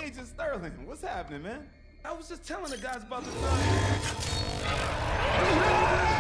Agent Sterling, what's happening, man? I was just telling the guys about the time.